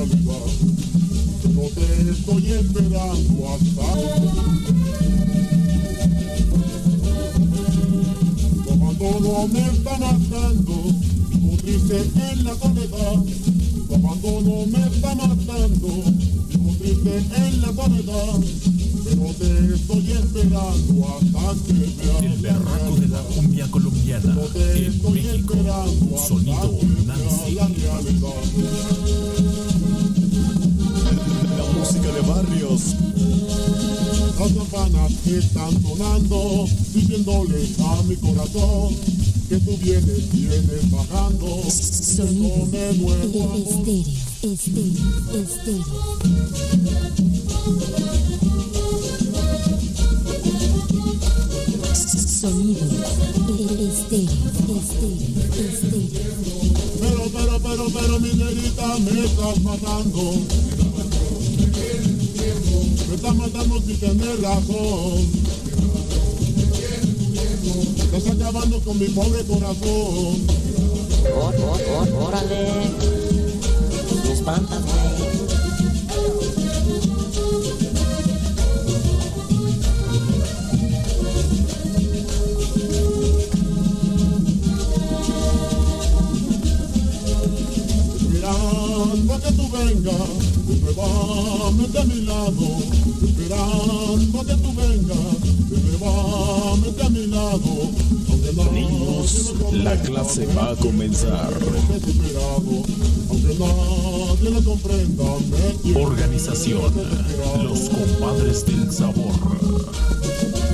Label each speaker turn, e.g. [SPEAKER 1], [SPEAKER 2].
[SPEAKER 1] realidad. No te estoy esperando hasta como todo me está matando, vivo triste en la soledad. Tu abandono me está matando, vivo triste en la soledad. Pero te estoy esperando hasta que me
[SPEAKER 2] El berraco de la cumbia colombiana en México. Sonido Nancy.
[SPEAKER 3] La música de barrios.
[SPEAKER 1] Las campanas están sonando, diciéndole a mi corazón que tú vienes bajando.
[SPEAKER 4] Sonido estéreo. Sonido estéreo.
[SPEAKER 1] Pero mi negrita me estás matando. Me estás matando sin tener razón. Estás acabando con mi pobre corazón.
[SPEAKER 5] Órale, me espantas, güey.
[SPEAKER 1] Esperando que tú vengas nuevamente a mi lado, esperando que tú vengas nuevamente a mi lado.
[SPEAKER 3] Niños, la clase va a comenzar.
[SPEAKER 1] Aunque nadie lo comprenda, me
[SPEAKER 2] Organización Los Compadres del Sabor.